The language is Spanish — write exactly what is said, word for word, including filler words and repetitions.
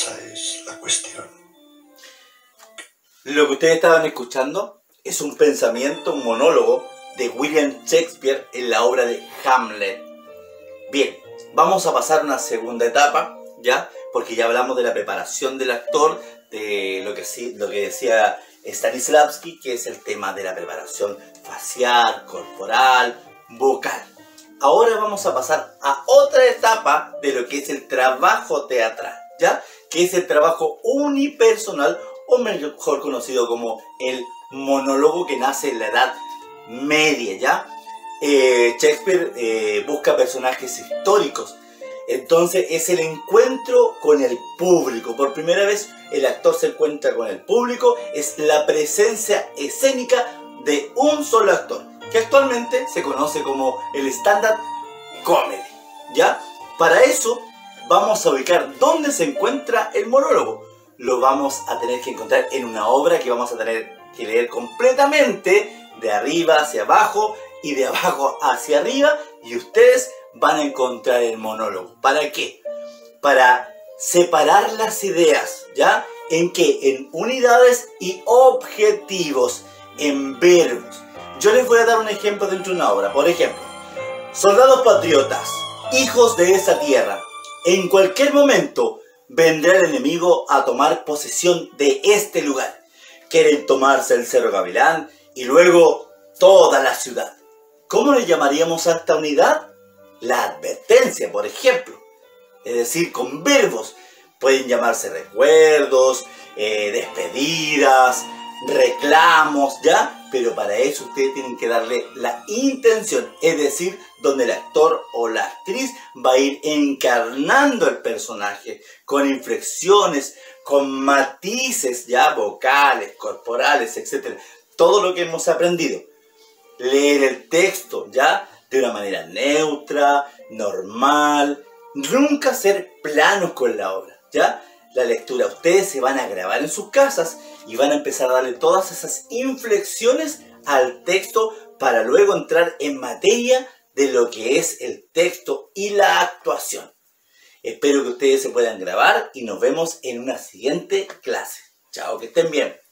Esa es la cuestión. Lo que ustedes estaban escuchando es un pensamiento, un monólogo de William Shakespeare en la obra de Hamlet. Bien, vamos a pasar a una segunda etapa, ¿ya? Porque ya hablamos de la preparación del actor, de lo que, sí, lo que decía Stanislavski, que es el tema de la preparación facial, corporal, vocal. Ahora vamos a pasar a otra etapa de lo que es el trabajo teatral, ¿ya? Que es el trabajo unipersonal, o mejor conocido como el monólogo, que nace en la Edad Media, ¿ya? Eh, Shakespeare eh, busca personajes históricos, entonces es el encuentro con el público. Por primera vez el actor se encuentra con el público, es la presencia escénica de un solo actor, que actualmente se conoce como el stand-up comedy, ¿ya? Para eso vamos a ubicar dónde se encuentra el monólogo. Lo vamos a tener que encontrar en una obra que vamos a tener que leer completamente, de arriba hacia abajo y de abajo hacia arriba, y ustedes van a encontrar el monólogo. ¿Para qué? Para separar las ideas, ¿ya? ¿En qué? En unidades y objetivos, en verbos. Yo les voy a dar un ejemplo dentro de una obra. Por ejemplo, soldados patriotas, hijos de esa tierra, en cualquier momento vendrá el enemigo a tomar posesión de este lugar. Quieren tomarse el Cerro Gavilán y luego toda la ciudad. ¿Cómo le llamaríamos a esta unidad? La advertencia, por ejemplo. Es decir, con verbos. Pueden llamarse recuerdos, eh, despedidas, reclamos, ¿ya? Pero para eso ustedes tienen que darle la intención, es decir, donde el actor o la actriz va a ir encarnando el personaje, con inflexiones, con matices, ¿ya? Vocales, corporales, etcétera. Todo lo que hemos aprendido. Leer el texto, ¿ya? De una manera neutra, normal, nunca ser planos con la obra, ¿ya? La lectura, ustedes se van a grabar en sus casas y van a empezar a darle todas esas inflexiones al texto para luego entrar en materia de lo que es el texto y la actuación. Espero que ustedes se puedan grabar y nos vemos en una siguiente clase. Chao, que estén bien.